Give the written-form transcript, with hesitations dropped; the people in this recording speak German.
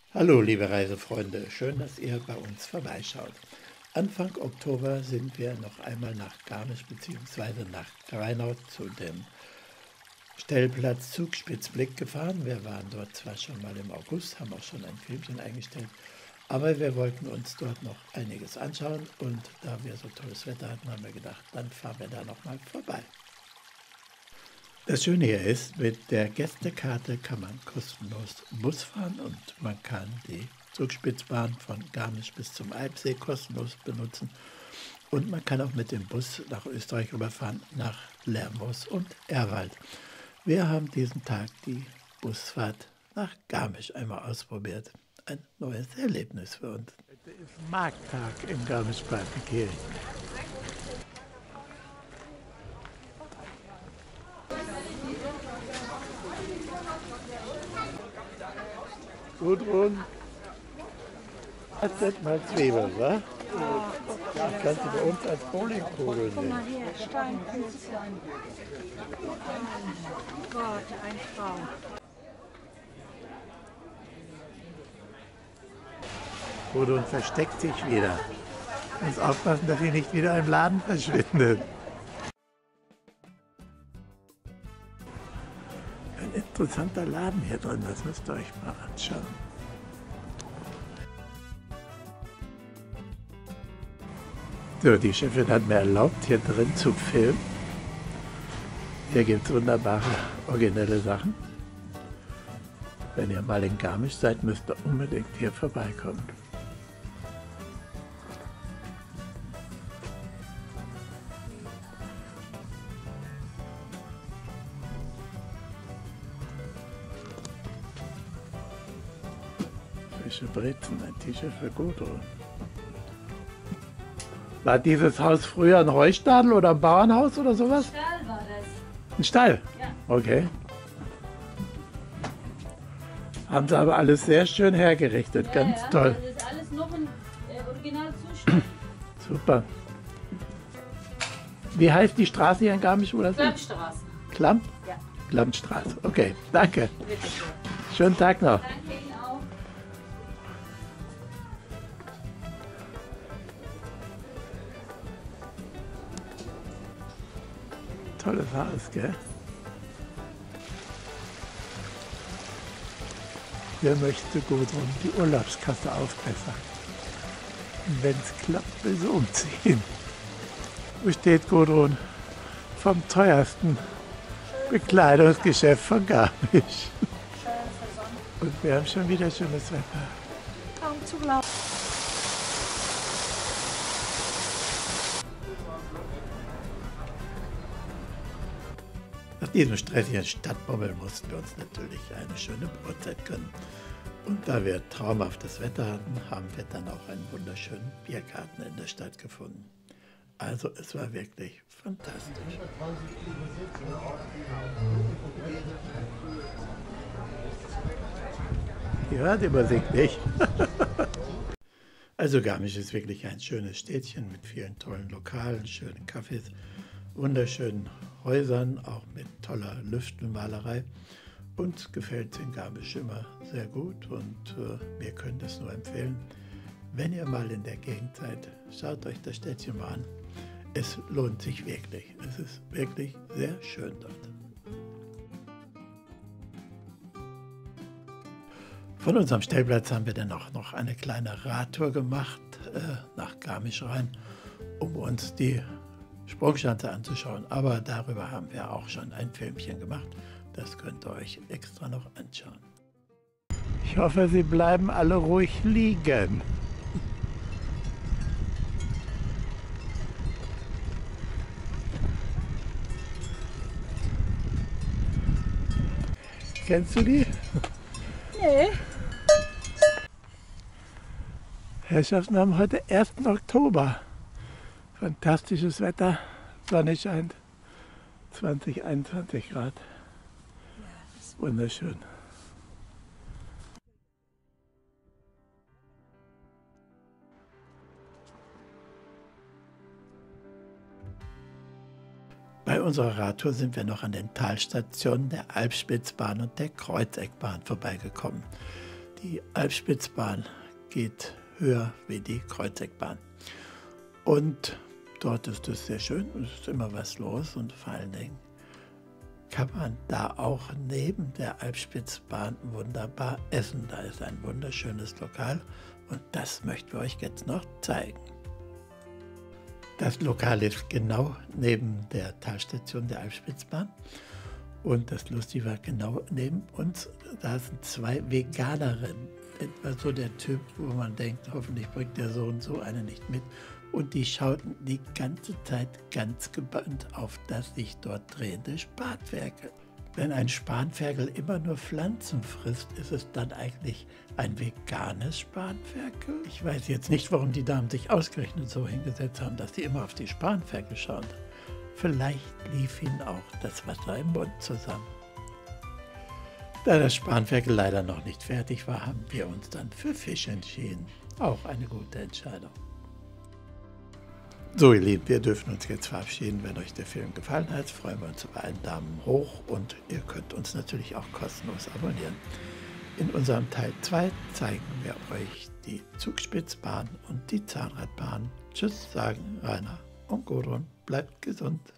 Hallo liebe Reisefreunde, schön, dass ihr bei uns vorbeischaut. Anfang Oktober sind wir noch einmal nach Garmisch bzw. nach Greinau zu dem Stellplatz Zugspitzblick gefahren. Wir waren dort zwar schon mal im August, haben auch schon ein Filmchen eingestellt, aber wir wollten uns dort noch einiges anschauen und da wir so tolles Wetter hatten, haben wir gedacht, dann fahren wir da noch mal vorbei. Das Schöne hier ist, mit der Gästekarte kann man kostenlos Bus fahren und man kann die Zugspitzbahn von Garmisch bis zum Alpsee kostenlos benutzen. Und man kann auch mit dem Bus nach Österreich rüberfahren, nach Lermoos und Erwald. Wir haben diesen Tag die Busfahrt nach Garmisch einmal ausprobiert. Ein neues Erlebnis für uns. Heute ist Markttag in Garmisch-Partenkirchen. Gudrun, das sind mal Zwiebeln, wa? Die kannst du bei uns als Bowlingkugel Guck mal nehmen. hier, Steinpilzchen. Gott, ein Traum. Gudrun versteckt sich wieder. Muss aufpassen, dass sie nicht wieder im Laden verschwindet. Ein interessanter Laden hier drin, das müsst ihr euch mal anschauen. So, die Chefin hat mir erlaubt, hier drin zu filmen. Hier gibt es wunderbare, originelle Sachen. Wenn ihr mal in Garmisch seid, müsst ihr unbedingt hier vorbeikommen. Frische Brezen, ein T-Shirt für Gudrun. War dieses Haus früher ein Heustadel oder ein Bauernhaus oder sowas? Stall war das. Ein Stall? Ja. Okay. Haben sie aber alles sehr schön hergerichtet, ganz toll. Das ist alles noch im Originalzustand. Super. Wie heißt die Straße hier in Garmisch? Wo das ist? Klappstraße. Klamm? Ja. Klammstraße. Okay, danke. Bitte schön. Schönen Tag noch. Danke Ihnen auch. Tolles Haus, gell? Wer möchte Gudrun die Urlaubskasse aufbessern? Und wenn es klappt, will sie umziehen. Wo steht Gudrun? Vom teuersten Bekleidungsgeschäft von Garmisch. Und wir haben schon wieder schönes Wetter. Kaum zu glauben. Nach diesem stressigen Stadtbummel mussten wir uns natürlich eine schöne Brotzeit gönnen. Und da wir traumhaftes Wetter hatten, haben wir dann auch einen wunderschönen Biergarten in der Stadt gefunden. Also es war wirklich fantastisch. Ihr hört die Musik nicht. Also Garmisch ist wirklich ein schönes Städtchen mit vielen tollen Lokalen, schönen Cafés, wunderschönen Häusern, auch mit toller Lüftenmalerei. Uns gefällt es in Garmisch immer sehr gut und wir können es nur empfehlen. Wenn ihr mal in der Gegend seid, schaut euch das Städtchen mal an. Es lohnt sich wirklich. Es ist wirklich sehr schön dort. Von unserem Stellplatz haben wir dann auch noch eine kleine Radtour gemacht nach Garmisch rein, um uns die Sprungschanze anzuschauen. Aber darüber haben wir auch schon ein Filmchen gemacht. Das könnt ihr euch extra noch anschauen. Ich hoffe, Sie bleiben alle ruhig liegen. Kennst du die? Nee. Herrschaften, wir haben heute 1. Oktober. Fantastisches Wetter, Sonne scheint, 20, 21 Grad. Wunderschön. Bei unserer Radtour sind wir noch an den Talstationen der Alpspitzbahn und der Kreuzeckbahn vorbeigekommen. Die Alpspitzbahn geht höher wie die Kreuzeckbahn. Und dort ist es sehr schön, es ist immer was los und vor allen Dingen kann man da auch neben der Alpspitzbahn wunderbar essen. Da ist ein wunderschönes Lokal und das möchten wir euch jetzt noch zeigen. Das Lokal ist genau neben der Talstation der Alpspitzbahn und das Lustige war, genau neben uns, da sind zwei Veganerinnen. Etwa so der Typ, wo man denkt, hoffentlich bringt der so und so eine nicht mit. Und die schauten die ganze Zeit ganz gebannt auf das sich dort drehende Spanferkel. Wenn ein Spanferkel immer nur Pflanzen frisst, ist es dann eigentlich ein veganes Spanferkel? Ich weiß jetzt nicht, warum die Damen sich ausgerechnet so hingesetzt haben, dass sie immer auf die Spanferkel schauen. Vielleicht lief ihnen auch das Wasser im Mund zusammen. Da das Spanferkel leider noch nicht fertig war, haben wir uns dann für Fisch entschieden. Auch eine gute Entscheidung. So ihr Lieben, wir dürfen uns jetzt verabschieden. Wenn euch der Film gefallen hat, freuen wir uns über einen Daumen hoch und ihr könnt uns natürlich auch kostenlos abonnieren. In unserem Teil 2 zeigen wir euch die Zugspitzbahn und die Zahnradbahn. Tschüss sagen Rainer und Gudrun. Bleibt gesund.